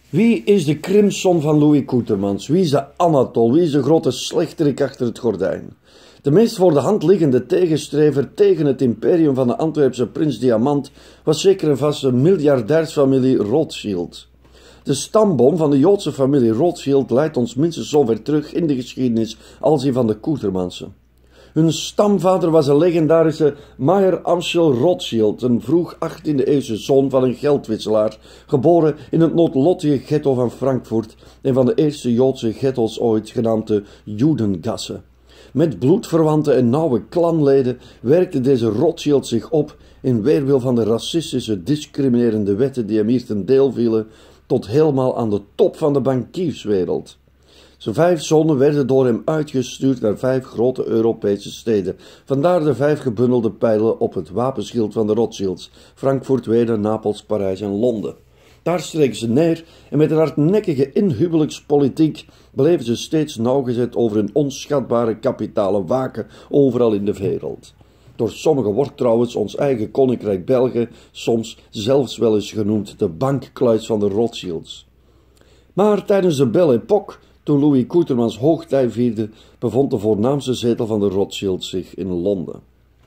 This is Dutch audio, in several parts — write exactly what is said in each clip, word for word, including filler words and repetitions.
Wie is de Crimson van Louis Coutermans? Wie is de Anatol? Wie is de grote slechterik achter het gordijn? De meest voor de hand liggende tegenstrever tegen het imperium van de Antwerpse prins Diamant was zeker en vast de miljardairsfamilie Rothschild. De stamboom van de Joodse familie Rothschild leidt ons minstens zo ver terug in de geschiedenis als die van de Coutermansen. Hun stamvader was een legendarische Mayer Amschel Rothschild, een vroeg achttiende-eeuwse zoon van een geldwisselaar, geboren in het noodlottige ghetto van Frankfurt, een van de eerste Joodse ghetto's ooit, genaamd de Judengasse. Met bloedverwanten en nauwe clanleden werkte deze Rothschild zich op, in weerwil van de racistische, discriminerende wetten die hem hier ten deel vielen, tot helemaal aan de top van de bankierswereld. Zijn vijf zonen werden door hem uitgestuurd naar vijf grote Europese steden. Vandaar de vijf gebundelde pijlen op het wapenschild van de Rothschilds: Frankfurt, Wenen, Napels, Parijs en Londen. Daar streken ze neer en met een hardnekkige inhuwelijkspolitiek bleven ze steeds nauwgezet over hun onschatbare kapitalen waken overal in de wereld. Door sommigen wordt trouwens ons eigen koninkrijk België soms zelfs wel eens genoemd de bankkluis van de Rothschilds. Maar tijdens de Belle Époque, toen Louis Coutermans hoogtij vierde, bevond de voornaamste zetel van de Rothschilds zich in Londen.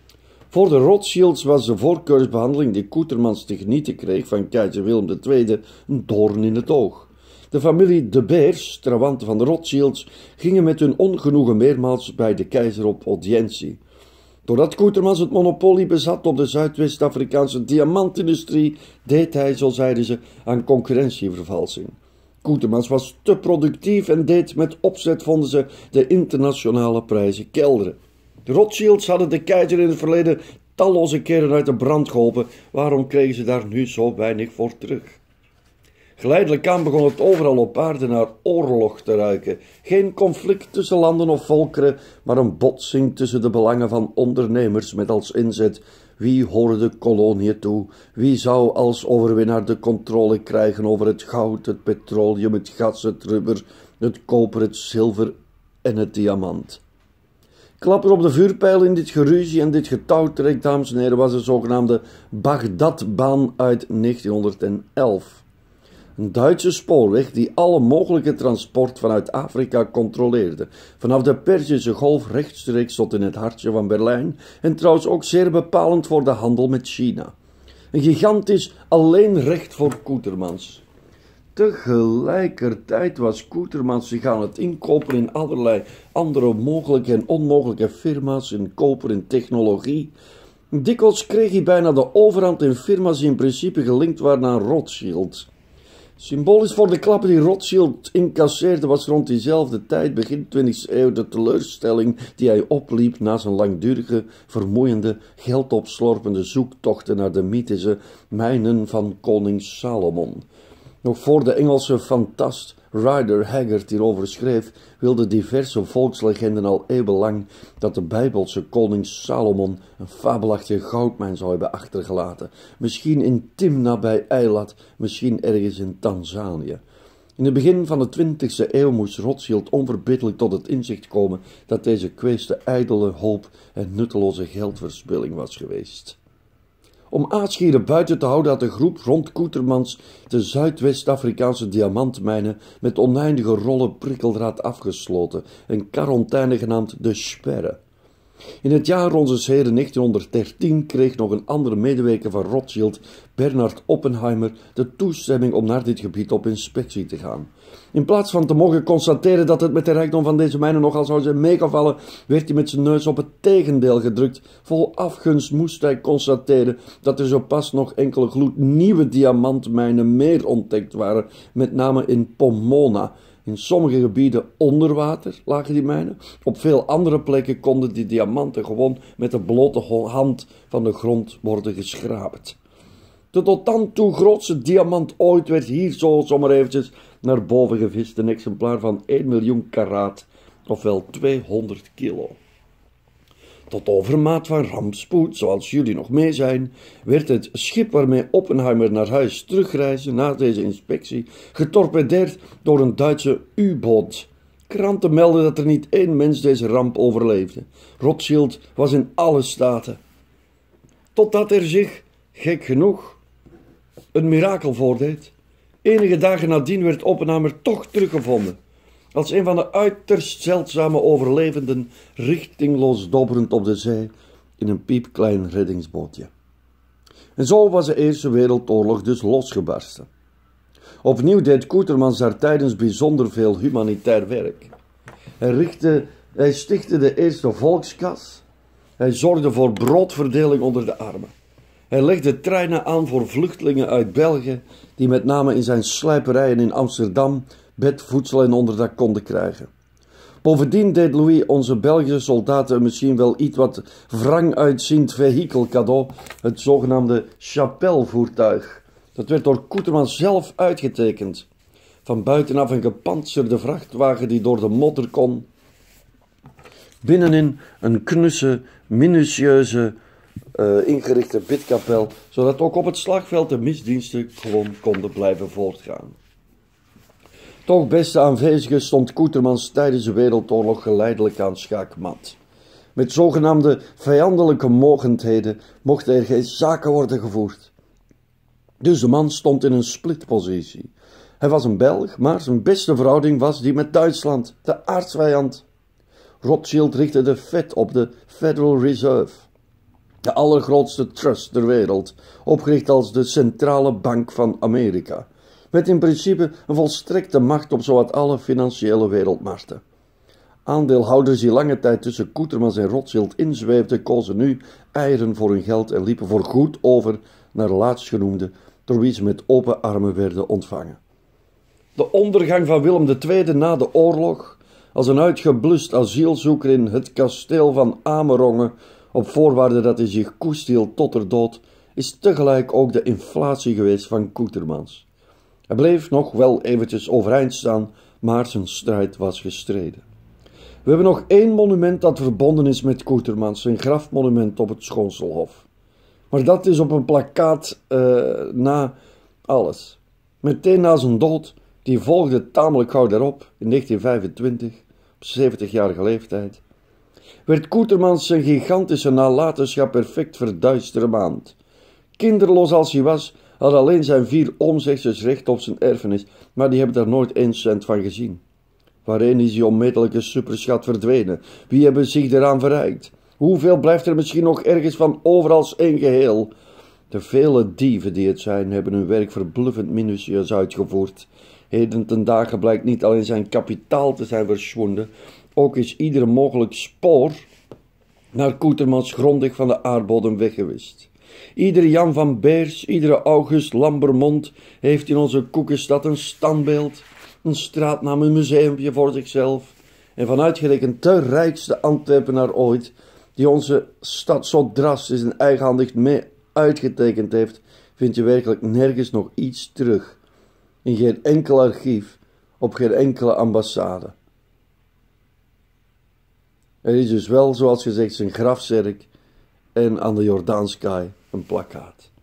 Voor de Rothschilds was de voorkeursbehandeling die Coutermans te genieten kreeg van keizer Willem de Tweede een doorn in het oog. De familie De Beers, trawanten van de Rothschilds, gingen met hun ongenoegen meermaals bij de keizer op audiëntie. Doordat Coutermans het monopolie bezat op de Zuidwest-Afrikaanse diamantindustrie, deed hij, zo zeiden ze, aan concurrentievervalsing. Coutermans was te productief en deed met opzet, vonden ze, de internationale prijzen kelderen. De Rothschilds hadden de keizer in het verleden talloze keren uit de brand geholpen. Waarom kregen ze daar nu zo weinig voor terug? Geleidelijk aan begon het overal op aarde naar oorlog te ruiken. Geen conflict tussen landen of volkeren, maar een botsing tussen de belangen van ondernemers met als inzet: wie hoorde de koloniën toe? Wie zou als overwinnaar de controle krijgen over het goud, het petroleum, het gas, het rubber, het koper, het zilver en het diamant? Klapper op de vuurpijl in dit geruzie en dit getouwtrek, dames en heren, was de zogenaamde Bagdadbaan uit negentienhonderdelf. Een Duitse spoorweg die alle mogelijke transport vanuit Afrika controleerde, vanaf de Perzische Golf rechtstreeks tot in het hartje van Berlijn, en trouwens ook zeer bepalend voor de handel met China. Een gigantisch alleenrecht voor Coutermans. Tegelijkertijd was Coutermans zich aan het inkopen in allerlei andere mogelijke en onmogelijke firma's, in koper en technologie. Dikwijls kreeg hij bijna de overhand in firma's die in principe gelinkt waren aan Rothschild. Symbolisch voor de klappen die Rothschild incasseerde was rond diezelfde tijd, begin twintigste eeuw, de teleurstelling die hij opliep na zijn langdurige, vermoeiende, geldopslorpende zoektochten naar de mythische mijnen van koning Salomon. Nog voor de Engelse fantast Rider Haggard hierover schreef, wilden diverse volkslegenden al eeuwenlang dat de Bijbelse koning Salomon een fabelachtige goudmijn zou hebben achtergelaten. Misschien in Timna bij Eilat, misschien ergens in Tanzanië. In het begin van de twintigste eeuw moest Rothschild onverbiddelijk tot het inzicht komen dat deze kweeste ijdele hoop en nutteloze geldverspilling was geweest. Om Aasgieren buiten te houden had de groep rond Coutermans de Zuidwest-Afrikaanse diamantmijnen met oneindige rollen prikkeldraad afgesloten, een quarantaine genaamd de Sperre. In het jaar onze heren negentienhonderddertien kreeg nog een andere medewerker van Rothschild, Bernard Oppenheimer, de toestemming om naar dit gebied op inspectie te gaan. In plaats van te mogen constateren dat het met de rijkdom van deze mijnen nogal zou zijn meegevallen, werd hij met zijn neus op het tegendeel gedrukt. Vol afgunst moest hij constateren dat er zo pas nog enkele gloednieuwe diamantmijnen meer ontdekt waren, met name in Pomona. In sommige gebieden onder water lagen die mijnen. Op veel andere plekken konden die diamanten gewoon met de blote hand van de grond worden geschraapt. De tot dan toe grootste diamant ooit werd hier zo zomaar eventjes naar boven gevist. Een exemplaar van één miljoen karaat, ofwel tweehonderd kilo. Tot overmaat van rampspoed, zoals jullie nog mee zijn, werd het schip waarmee Oppenheimer naar huis terugreisde na deze inspectie getorpedeerd door een Duitse U-boot. Kranten melden dat er niet één mens deze ramp overleefde. Rothschild was in alle staten. Totdat er zich, gek genoeg, een mirakel voordeed. Enige dagen nadien werd Oppenheimer toch teruggevonden, als een van de uiterst zeldzame overlevenden, richtingloos dobberend op de zee in een piepklein reddingsbootje. En zo was de Eerste Wereldoorlog dus losgebarsten. Opnieuw deed Koetermans daar tijdens bijzonder veel humanitair werk. Hij, richtte, hij stichtte de eerste volkskas. Hij zorgde voor broodverdeling onder de armen. Hij legde treinen aan voor vluchtelingen uit België, die met name in zijn slijperijen in Amsterdam bed, voedsel en onderdak konden krijgen. Bovendien deed Louis onze Belgische soldaten een misschien wel iets wat wrang uitziend vehikel cadeau, het zogenaamde Chapelle-voertuig. Dat werd door Koetermans zelf uitgetekend. Van buitenaf een gepantserde vrachtwagen die door de modder kon. Binnenin een knusse, minutieuze, uh, ingerichte bidkapel, zodat ook op het slagveld de misdiensten gewoon konden blijven voortgaan. Toch, beste aanwezigen, stond Koetermans tijdens de Wereldoorlog geleidelijk aan schaakmat. Met zogenaamde vijandelijke mogendheden mochten er geen zaken worden gevoerd. Dus de man stond in een splitpositie. Hij was een Belg, maar zijn beste verhouding was die met Duitsland, de aardsvijand. Rothschild richtte de Fed op, de Federal Reserve, de allergrootste trust ter wereld, opgericht als de centrale bank van Amerika, met in principe een volstrekte macht op zowat alle financiële wereldmarkten. Aandeelhouders die lange tijd tussen Koetermans en Rothschild inzweefden, kozen nu eieren voor hun geld en liepen voorgoed over naar de laatstgenoemde, door wie ze met open armen werden ontvangen. De ondergang van Willem de Tweede na de oorlog, als een uitgeblust asielzoeker in het kasteel van Amerongen, op voorwaarde dat hij zich koest hield tot er dood, is tegelijk ook de inflatie geweest van Koetermans. Hij bleef nog wel eventjes overeind staan, maar zijn strijd was gestreden. We hebben nog één monument dat verbonden is met Koetermans, zijn grafmonument op het Schoonselhof. Maar dat is op een plakkaat uh, na alles. Meteen na zijn dood, die volgde tamelijk gauw daarop, in negentien vijfentwintig, op zeventigjarige leeftijd, werd Koetermans zijn gigantische nalatenschap perfect verduisterend. Kinderloos als hij was, had alleen zijn vier oomzegsters recht op zijn erfenis, maar die hebben daar nooit één cent van gezien. Waarheen is die onmetelijke superschat verdwenen? Wie hebben zich eraan verrijkt? Hoeveel blijft er misschien nog ergens van over als één geheel? De vele dieven die het zijn, hebben hun werk verbluffend minutieus uitgevoerd. Heden ten dagen blijkt niet alleen zijn kapitaal te zijn verschwonden, ook is ieder mogelijk spoor naar Koetermans grondig van de aardbodem weggewist. Iedere Jan van Beers, iedere August Lambermond heeft in onze koekenstad een standbeeld, een straatnaam, een museumpje voor zichzelf. En vanuitgerekend de rijkste Antwerpenaar ooit, die onze stad zo drastisch en eigenhandig mee uitgetekend heeft, vind je werkelijk nergens nog iets terug. In geen enkel archief, op geen enkele ambassade. Er is dus wel, zoals gezegd, zijn grafzerk en aan de Jordaanskaai een plakkaat.